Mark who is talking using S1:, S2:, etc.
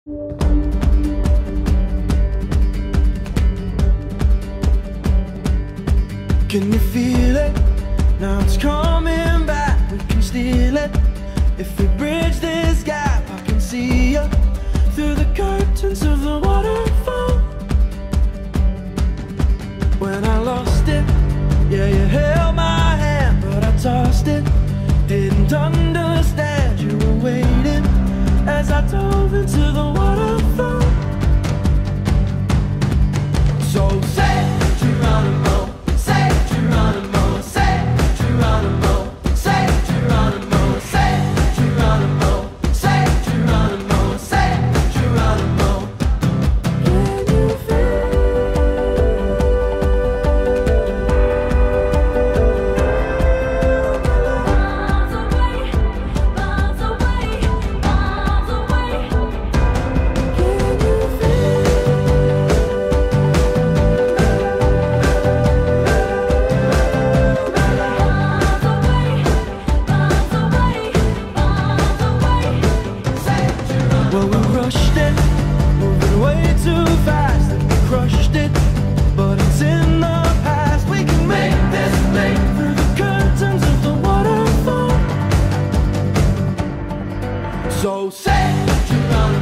S1: Can you feel it? Now it's coming back. We can steal it. If we bridge this gap, I can see you through the curtains of the waterfall. When I lost it, yeah, you held my hand, but I tossed it. Didn't understand you were waiting as I dove into the waterfall. So say Geronimo, say Geronimo, say Geronimo, say Geronimo, say Geronimo, say Geronimo, say Geronimo. Can you feel? Miles away, miles away, miles away. Can you feel? Well, we rushed it, moving way too fast, and we crushed it, but it's in the past. We can make this leap through the curtains of the waterfall. So say Geronimo.